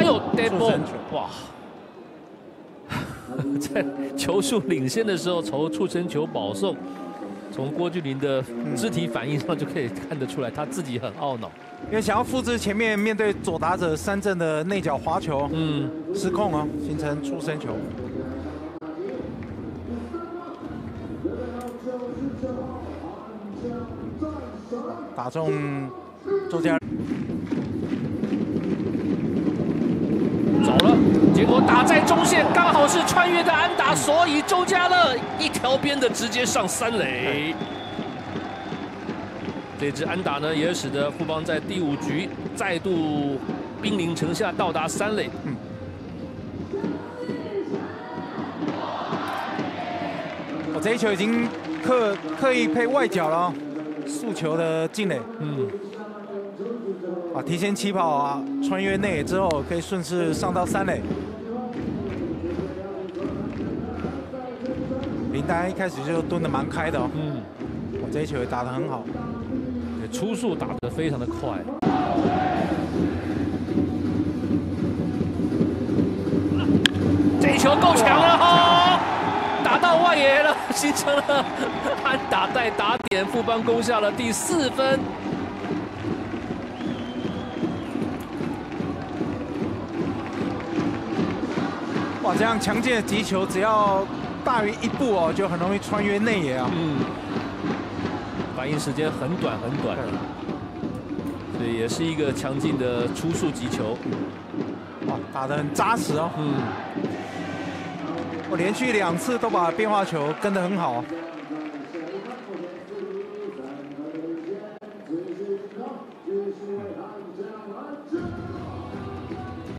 有 dead ball， 哇！在球数领先的时候投触身球保送，从郭俊麟的肢体反应上就可以看得出来，他自己很懊恼。 因为想要复制前面面对左打者三振的内角滑球，失控哦，形成触身球。打中周家走了，结果打在中线，刚好是穿越的安打，所以周家乐一条边的直接上三垒。 这支安打呢，也使得富邦在第5局再度兵临城下，到达三垒。 我这一球已经刻意配外角了、哦，速球的进垒。提前起跑啊，穿越内野之后可以顺势上到三垒。林丹一开始就蹲得蛮开的哦。我这一球也打得很好。 出速打得非常的快，这一球够强了哈，打到外野了，形成了安打带打点，富邦攻下了第4分。 哇，这样强劲的击球，只要大于1步哦，就很容易穿越内野啊。 反应时间很短很短，所以也是一个强劲的出速击球。 哇，打得很扎实哦。我连续2次都把变化球跟得很好。